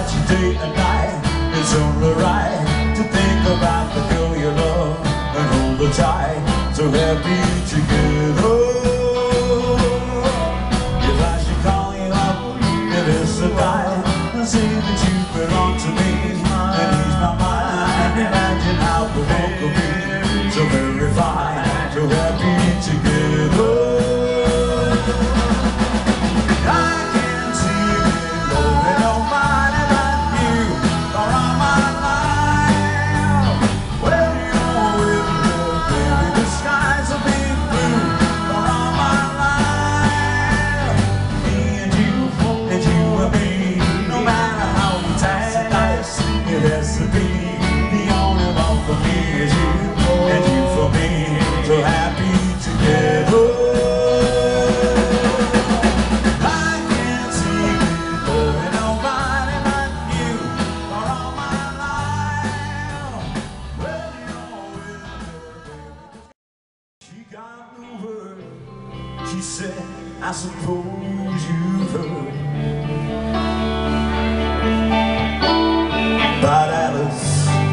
at you day and night. It's only right to think about the girl you love and hold her tight, so happy together. If I should call you up, if it's a night, and say that you belong to me and ease my mind. Imagine how the world could be so very fine, so happy together. She said, I suppose you've heard about Alice.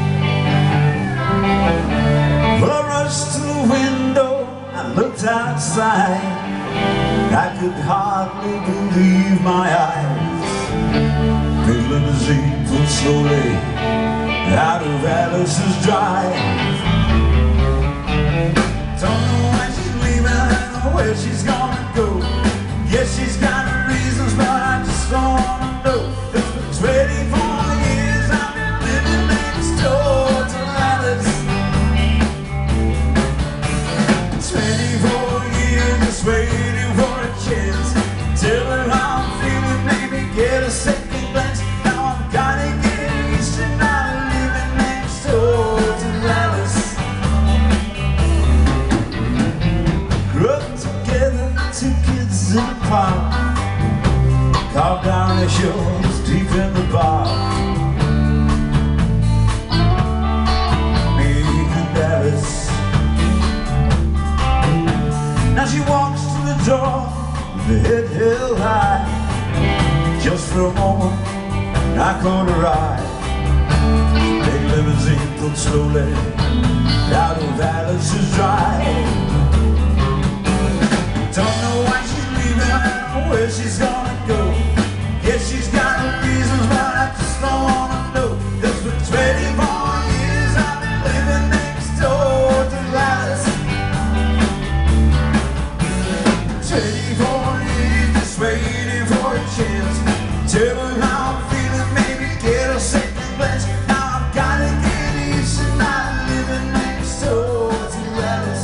Well, I rushed to the window, I looked outside. I could hardly believe my eyes. Big limousine pulled slowly out of Alice's drive. Don't know why she's leaving, where she's gonna go. Yes, she's got her reasons, but I just don't wanna know. It's been 24 years I've been living next door to Alice. 24 years just waiting for a chance. Tell her how I'm feeling, maybe get a second glance. Now I'm kinda getting used to not living next door to Alice. Two kids in the park, carved down their shores deep in the bark. Me and Alice. Now she walks to the door with her head held high. Just for a moment I caught her eye. Big limousine pulled slowly out of Alice's drive. Don't know why she's leaving or where she's gonna go. Yes, she's got her reasons, but I just don't wanna know. 'Cause for 24 years I've been living next door to Alice. 24 years just waiting for a chance. Tell her how I'm feeling, maybe get a second glance. Now I've gotta get used to not living next door to Alice.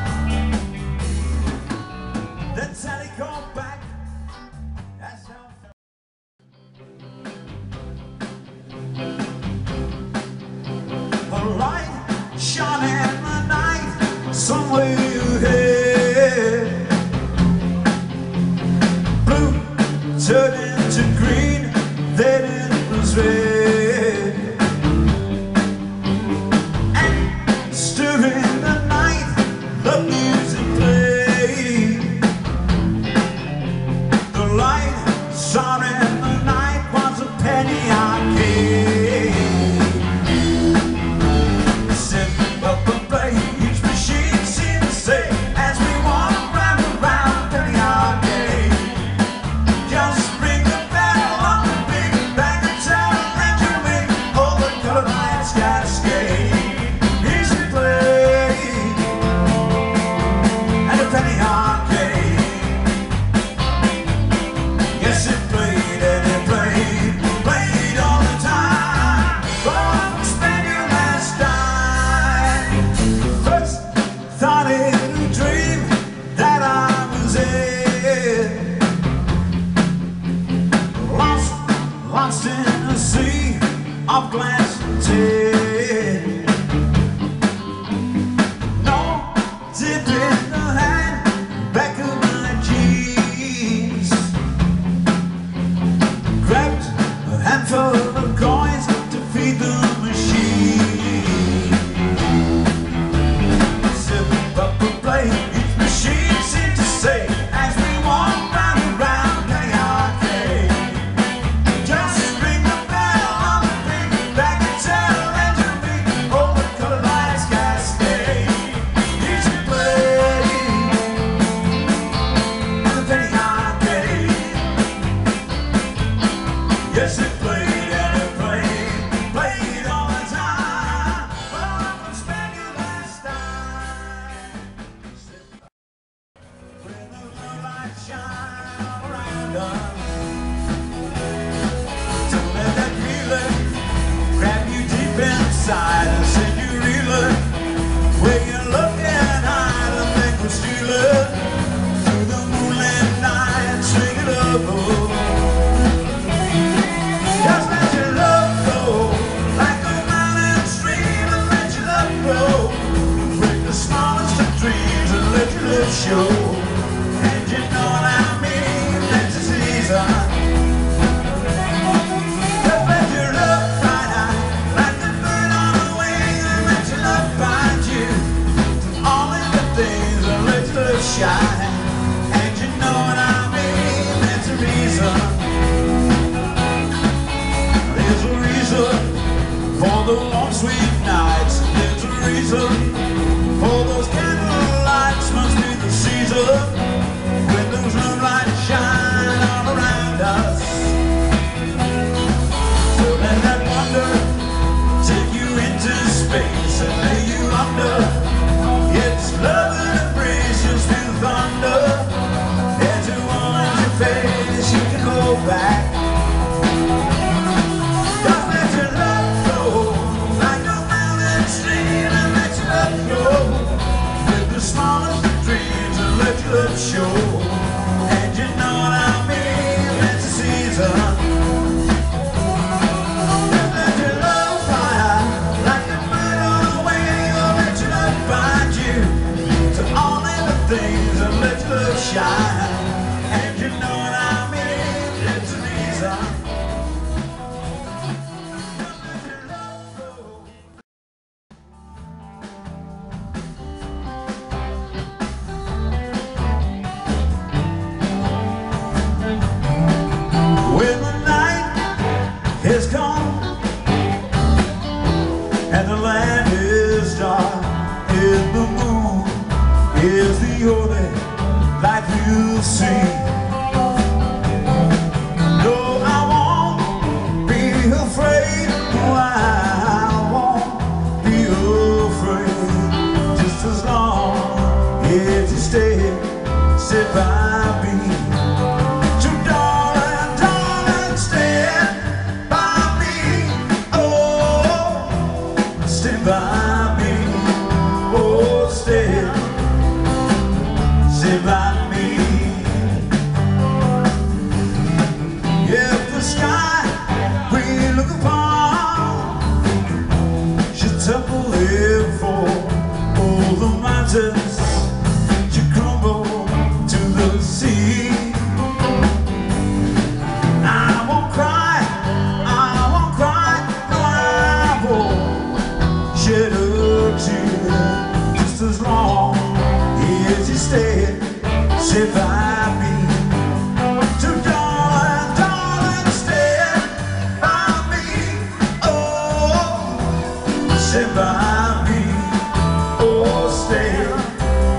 That's how they come back. That's how. A light shone in the night somewhere ahead. Blue turned into green, then it was red. And stirring the night, the music played. The light shone in the night was a penny arcade. Sit up and play, each machine seemed to say as we walk round and round penny arcade. Just ring the bell on the big bang and tell and you make all the colored lights cascade. Easy play and a penny arcade. Yes, it played and it around us. Don't let that feeling grab you deep inside and send you reeling. Where you're looking high and think we're stealing through the moonlit night, swing it up. Just let your love flow like a mountain stream, and let your love grow with the smallest of dreams, and let your love show. And you know what I mean, that's the season. Just let your love fly high like a bird on the wing, and let your love find you to all of the things, and let your love shine. And you know what I mean, that's the reason. There's a reason for the long sweet nights. There's a reason for those candle lights. Must be the season when those love lights shine all around us. So let that wonder take you into space and lay you under. It's love and embrace you through thunder. As you want your face, you can hold back. Just let your love flow like a mountain stream, and let your love grow with the smallest of dreams, and let your love show. And you know what I mean, that's the season. Just let your love fly high like a bird on the wing, and let your love find you to all of the things, and let your love shine. And you know what I mean, that's the reason. When the night is gone and the land is dark, and the moon is the only light you'll see. No, I won't be afraid. No, I won't be afraid. Just as long as you stay by me. So darling, darling, stay by me. Oh, stay by me. Oh, stay by me. If the sky we look upon should tumble in for all the mountains should crumble to the sea, I won't cry, no, I won't shed a tear. Just as long as you stay by me. So darling, darling, stay by me. Oh, stay by me. Oh, stay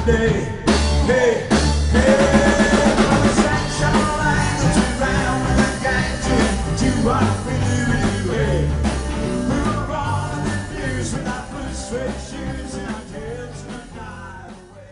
day. Hey, hey, the sunshine lights us around and the guys do what we do. Hey, we were rolling the news with our blue suede shoes and our heads in the night away.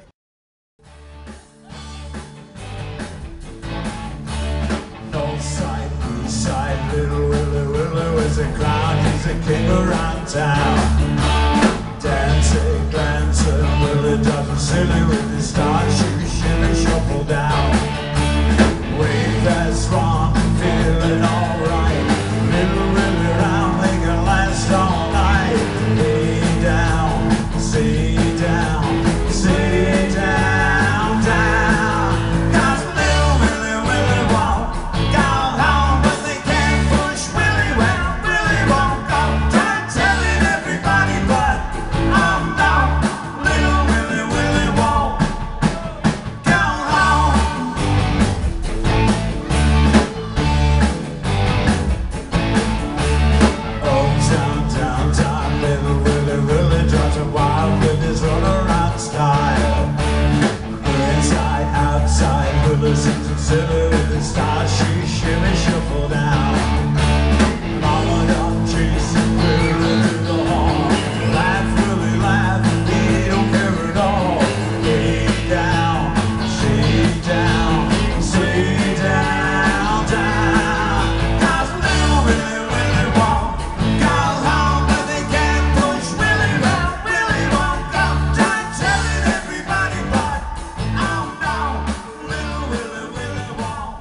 North side, east side, little Willow is a crown, he's a king around town. Dancing, glancing, Willie doesn't silly with his star shoes, shimmy, shuffle down. Wave that's wrong, feeling alright. Little Willie round, they can last all night. Lay down, sit down, sit down, down. 'Cause little Willie won't go home, but they can't push Willie when Willie won't go. Try telling everybody, but oh no, little Willie won't go home. Oh, down, little Willie drives a wild with his runaround style. Inside, outside, Willie sings and silly with his star shoes, shimmy, shuffle down. Mama done chasing Willie through the hall. Laugh, Willie, laugh, he don't care at all. Lay down, sit down, sit down, down. 'Cause little Willie won't go home, but they can't push Willie round. Willie won't go. Try telling everybody, but oh no, little Willie won't go home.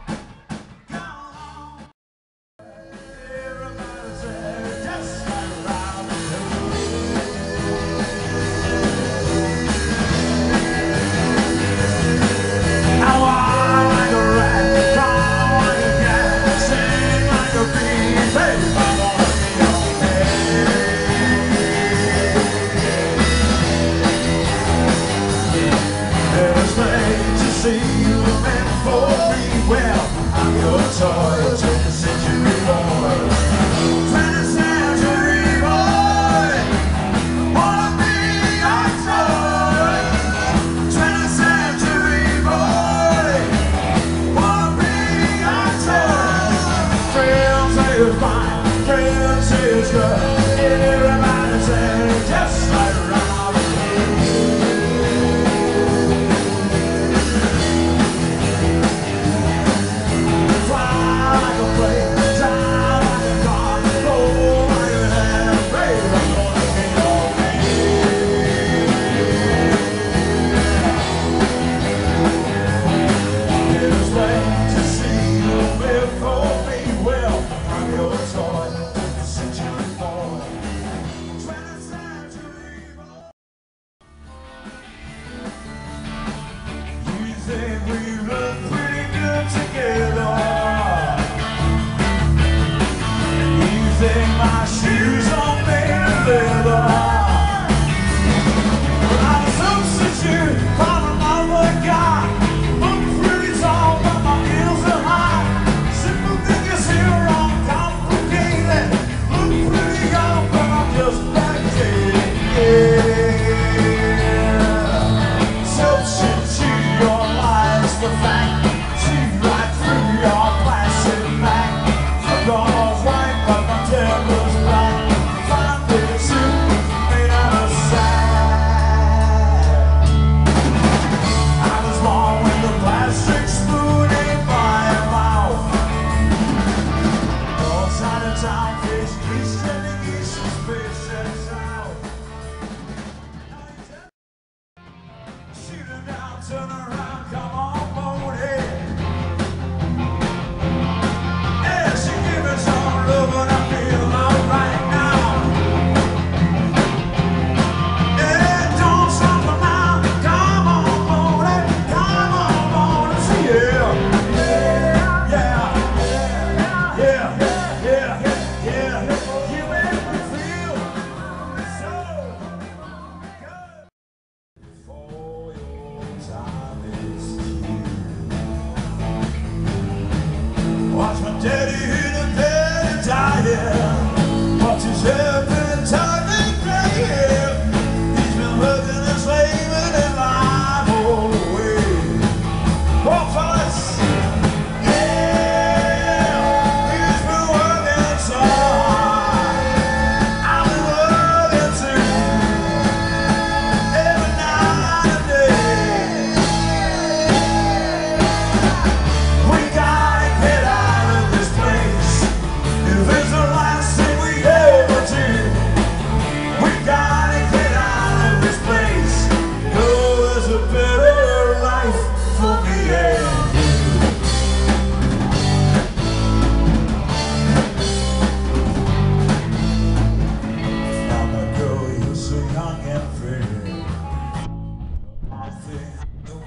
Everybody's there, just like around the I walk like a rat, crawl like a cat, sing like a bee. Hey, mama, let me okay. There's made to see you meant for me. Well, I'm your toy, 20th century boy. 20th century boy, wanna be your toy. 20th century boy, wanna be your toy. Friends say it's fine, friends say it's good. Everybody say just like Robin Hood. Fly like a plane, die like a car, roll like a hand, baby, I'm gonna be okay. It's late to see you before me. Well, I'm your toy, 20th century boy. 20th century boy. You think we look pretty good together? You think my shoes are made of leather? Well, I'm a substitute for another guy. Look pretty tall, but my heels are high. Simple thing is here, I'm complicated. Look pretty young, but I'm just backdated. Yeah. Substitute your lies for fact. See right through your plastic back. Look almost white, but my tail was black. Fine little suit made out of sand. I was born with a plastic spoon in my mouth. North side of town, facing east, heading east, space heading south. Shoot it down, turn around, come on, moan it. Yeah, she give me some love and I feel alright now. Yeah, don't stop for now, come on, moan it, yeah. Yeah, yeah, yeah, yeah. You make me feel so good. For your time is The